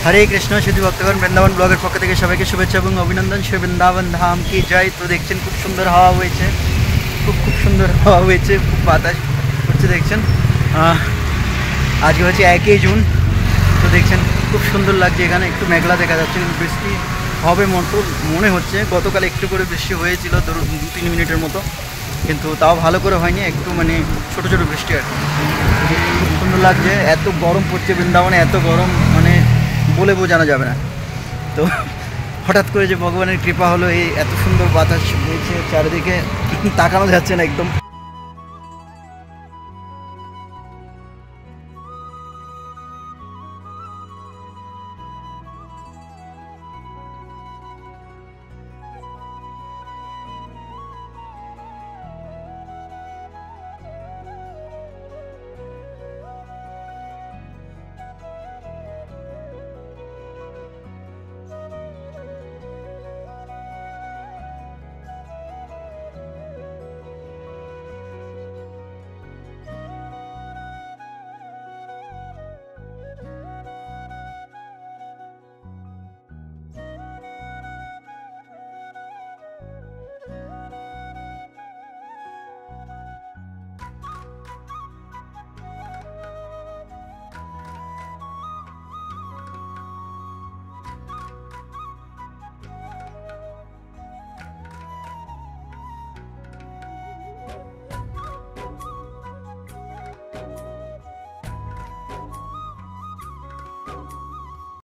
हरे कृष्ण शुद्ध भक्तगण বৃন্দাবন ব্লগের পক্ষ থেকে সবাইকে শুভেচ্ছা এবং অভিনন্দন। সে বৃন্দাবন ধাম কি জয়। তো দেখছেন খুব সুন্দর হাওয়া হয়েছে, খুব সুন্দর হাওয়া হয়েছে, খুব বাতাস হচ্ছে দেখছেন। আজকে হচ্ছে 1 জুন। তো দেখছেন খুব সুন্দর লাগছে, এখানে একটু মেঘলা দেখা যাচ্ছে কিন্তু বৃষ্টি হবে মতো মনে হচ্ছে। গতকাল একটু করে বৃষ্টি হয়েছিল, ধরুন 2-3 মিনিটের মতো, কিন্তু তাও ভালো করে হয়নি, একটু মানে ছোটো ছোটো বৃষ্টি আর কি। খুব সুন্দর লাগছে। এত গরম পড়ছে বৃন্দাবনে, এত গরম মানে বলে বোঝানো যাবে না। তো হঠাৎ করে যে ভগবানের কৃপা হলো, এই এত সুন্দর বাতাস বইছে চারিদিকে, তাকানো যাচ্ছে না একদম।